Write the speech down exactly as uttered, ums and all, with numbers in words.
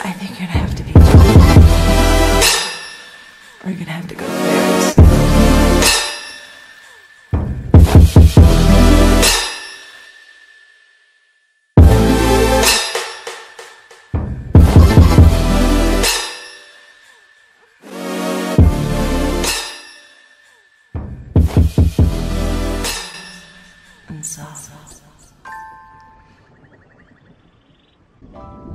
I think you're gonna have to be gentle. Or you're gonna have to go very slow. And soft.